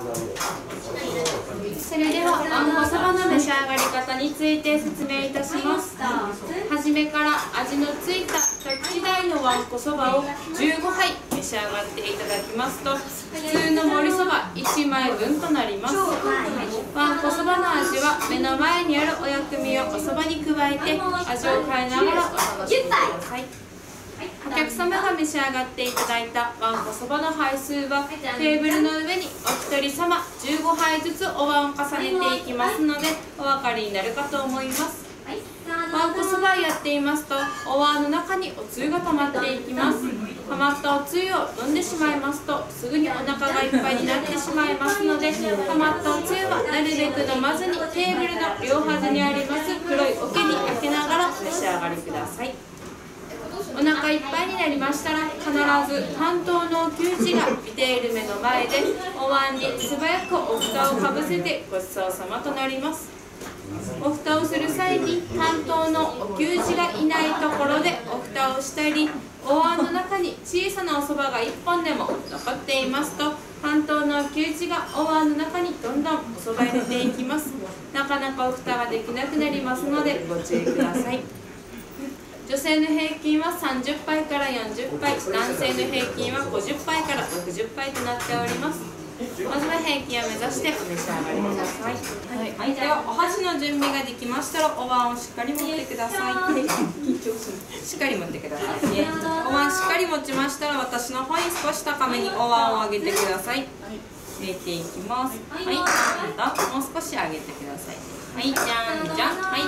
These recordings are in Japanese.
それではあんこそばの召し上がり方について説明いたします。はじめから味のついた一口大のわんこそばを15杯召し上がっていただきますと、普通の盛りそば1枚分となります。わんこそばの味は目の前にあるお薬味をおそばに加えて味を変えながらお楽しみください。お客様が召し上がっていただいたわんこそばの杯数はテーブルの上にお一人様15杯ずつお椀を重ねていきますのでお分かりになるかと思います。わんこそばをやっていますとお椀の中におつゆが溜まっていきます。溜まったおつゆを飲んでしまいますとすぐにお腹がいっぱいになってしまいますので、溜まったおつゆはなるべく飲まずにテーブルの両端にあります黒い桶に開けながらお召し上がりください。お腹いっぱいになりましたら必ず担当のお給仕が見ている目の前でお椀に素早くお蓋をかぶせてごちそうさまとなります。お蓋をする際に担当のお給仕がいないところでお蓋をしたり、お椀の中に小さなおそばが1本でも残っていますと担当のお給仕がお椀の中にどんどんおそば入れていきます。なかなかお蓋ができなくなりますのでご注意ください。女性の平均は30杯から40杯、男性の平均は50杯から60杯となっております。まずは平均を目指してお召し上がりください。はい、ではお箸の準備ができましたらお椀をしっかり持ってください。しっかり持ってくださいね。お椀しっかり持ちましたら私の方に少し高めにお椀を上げてください。入れていきます。はい、どんどんもう少し上げてください。はい、じゃんじゃん。はい、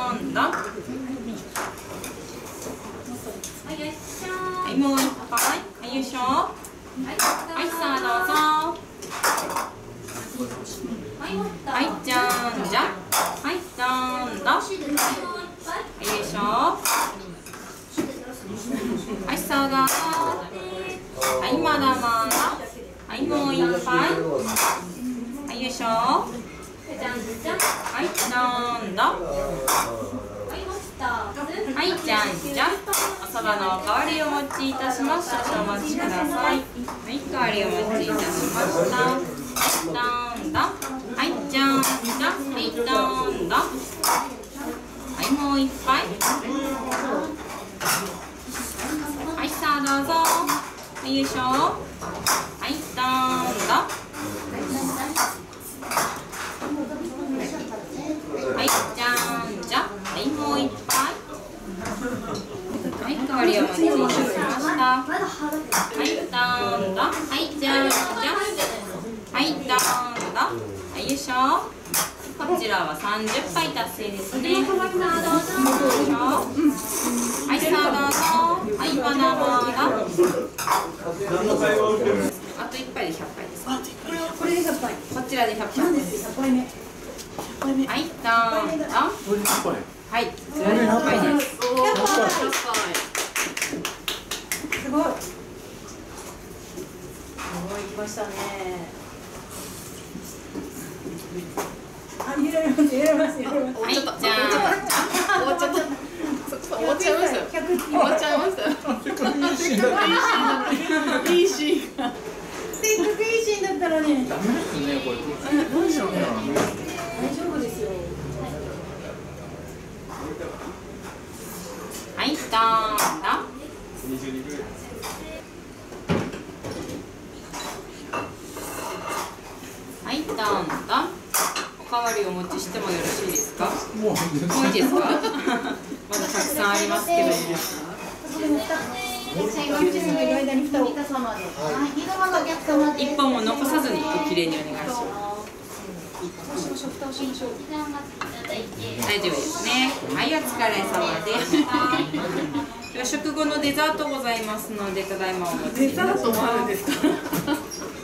どんどん。はい、もう一杯。はい、よいしょ。はい、さあどうぞ。はい、じゃんじゃん。はい、どんどん。はい、よいしょ。はい、さあどうぞ。はい、まだまだ。はい、もう一杯。はい、よいしょ。はい、どんどん。はい、じゃんじゃん。おそばのおかわりをお持ちいたします。少々お待ちください。はい、代わりをお持ちいたしました。どんどん。はい、じゃんじゃん。はい、どんどん。はい、もう一杯。はい、さあどうぞ。はい、よいしょ。はい、どんどん。はい、じゃんじゃん。はい、もう一杯。はい、代わりをお持ちいたしました。はい、どんどん。はい、じゃんじゃん。はい、どんどん。はい、よいしょ。こちらは30杯達成ですね。はい、さあどうぞ。はい、さあどうぞ。はい、まだまだ。あと1杯で100杯です。 これで100杯。 こちらで100杯です。 100杯目。 はい、どんどん。はい、こちらで100杯です。すごい。すごいきましたね。あ、入れられます、入れられます、入れられます。 はい、じゃあ、終わっちゃった。終わっちゃいました。終わっちゃいました。いいシーンが。せっかくいいシーンだったのに。ダメですね、これ。どうしようね。 大丈夫ですよ。 はい、どんどん。はい、どんどん。おかわりお持ちしてもよろしいですか？もういいですか？まだたくさんありますけど。一本も残さずにおきれいにお願いします。大丈夫ですね。はい、お疲れ様でした。では食後のデザートございますので、ただいまお持ち。 デザートもあるんですか？